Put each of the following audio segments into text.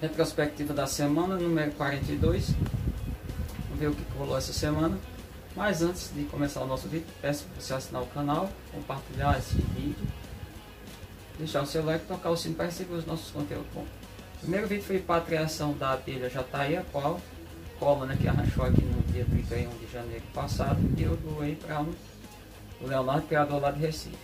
Retrospectiva da semana, número 42. Vamos ver o que rolou essa semana. Mas antes de começar o nosso vídeo, peço para você assinar o canal, compartilhar esse vídeo, deixar o seu like e tocar o sino para receber os nossos conteúdos. Bom, o primeiro vídeo foi para a criação da abelha jataí, a qual Colman, que arranchou aqui no dia 31 de janeiro passado, e eu doei para o Leonardo, criador lá de Recife.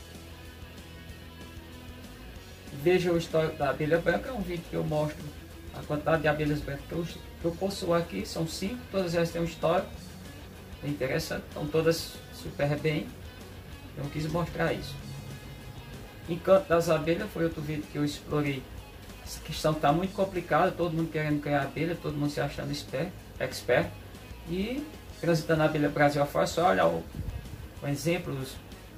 Veja o histórico da abelha branca, é um vídeo que eu mostro a quantidade de abelhas brancas que eu possuo aqui. São 5, todas elas têm um histórico bem interessante, estão todas super bem. Eu quis mostrar isso. Encanto das abelhas foi outro vídeo que eu explorei. Essa questão está muito complicada, todo mundo querendo criar abelha, todo mundo se achando expert. E transitando a abelha Brasil afora, só olha o exemplo, os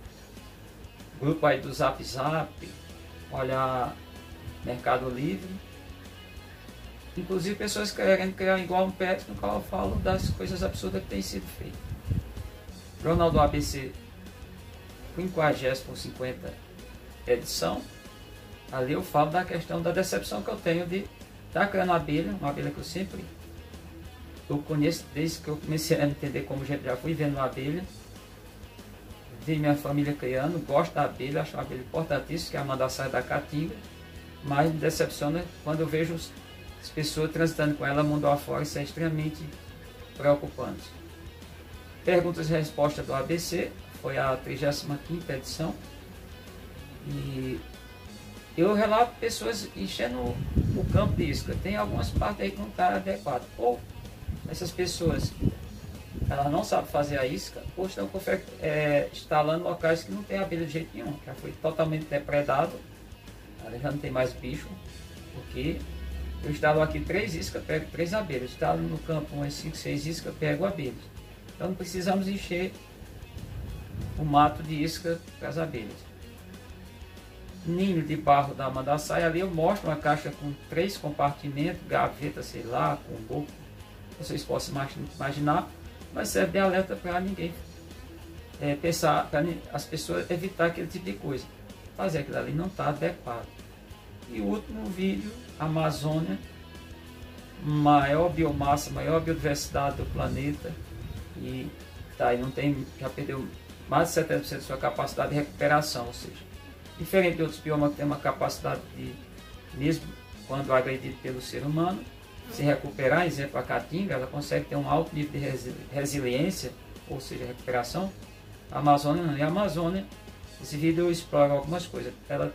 grupos aí do Zap Zap, olha Mercado Livre, inclusive pessoas querendo criar igual um pet, no qual eu falo das coisas absurdas que têm sido feitas. Jornal do ABC, 50ª ou 50ª edição, ali eu falo da questão da decepção que eu tenho de estar criando uma abelha que eu conheço desde que eu comecei a entender como já fui vendo uma abelha. Vi minha família criando, gosto da abelha, acho uma abelha importantíssima, que é a mandaçaia da caatinga, mas me decepciona quando eu vejo as pessoas transitando com ela mundo afora. Isso é extremamente preocupante. Perguntas e respostas do ABC, foi a 35ª edição, e eu relato pessoas enchendo o campo de isca. Tem algumas partes aí que não estão adequadas, ou essas pessoas elas não sabem fazer a isca, ou estão instalando locais que não tem abelha de jeito nenhum, já foi totalmente depredado, já não tem mais bicho, porque eu instalo aqui 3 iscas, pego 3 abelhas, instalo no campo umas 5, 6 iscas, pego abelhas. Então não precisamos encher o mato de isca para as abelhas. Ninho de barro da mandaçaia, ali eu mostro uma caixa com 3 compartimentos, gaveta, sei lá, com boca, vocês possam imaginar. Mas serve de alerta para ninguém pensar, para as pessoas evitar aquele tipo de coisa. Fazer aquilo ali não está adequado. E o último vídeo, Amazônia, maior biomassa, maior biodiversidade do planeta. E tá aí, já perdeu mais de 70% da sua capacidade de recuperação. Ou seja, diferente de outros biomas que têm uma capacidade de, mesmo quando agredido pelo ser humano, se recuperar. Exemplo, a caatinga, ela consegue ter um alto nível de resiliência, ou seja, recuperação. A Amazônia não. E a Amazônia, esse vídeo eu exploro algumas coisas. Ela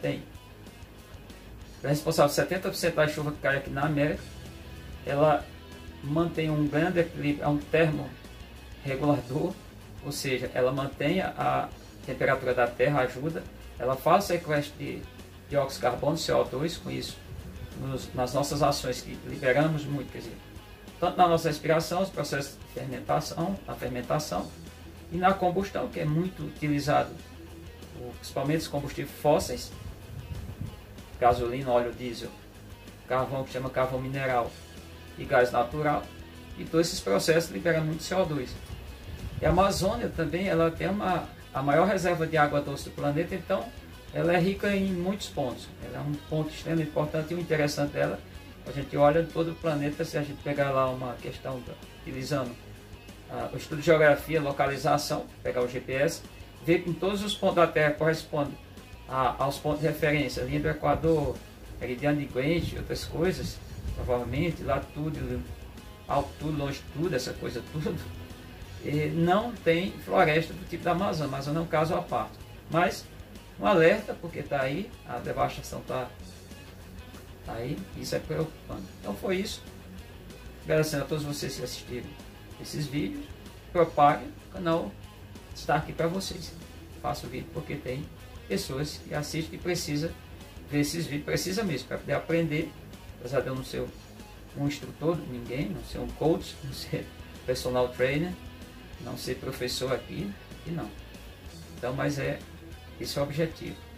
é responsável por 70% da chuva que cai aqui na América. Ela mantém um grande equilíbrio, é um termorregulador, ou seja, ela mantém a temperatura da Terra, ajuda. Ela faz o sequestro de dióxido de carbono, CO2, com isso nas nossas ações que liberamos muito, quer dizer, tanto na nossa respiração, os processos de fermentação, a fermentação, e na combustão, que é muito utilizado, principalmente os combustíveis fósseis, gasolina, óleo diesel, carvão, que chama carvão mineral, e gás natural, e todos esses processos liberam muito CO2. E a Amazônia também, ela tem a maior reserva de água doce do planeta, então ela é rica em muitos pontos. Ela é um ponto extremamente importante, e o interessante dela, a gente olha todo o planeta, se a gente pegar lá uma questão utilizando o estudo de geografia, localização, pegar o GPS, ver que em todos os pontos da Terra correspondem aos pontos de referência, linha do Equador, meridiano de Greenwich, outras coisas, provavelmente, latitude, altitude, longitude, essa coisa tudo, e não tem floresta do tipo da Amazônia. A Amazônia é um caso à parte. Mas um alerta, porque está aí, a devastação está aí, isso é preocupante. Então foi isso. Agradecendo a todos vocês que assistiram esses vídeos. Propague, o canal está aqui para vocês. Faço o vídeo porque tem pessoas que assistem e precisam ver esses vídeos, precisa mesmo, para poder aprender. Apesar de eu não ser um instrutor, ninguém, não ser um coach, não ser personal trainer, não ser professor aqui, e não. Então, mas esse é o objetivo.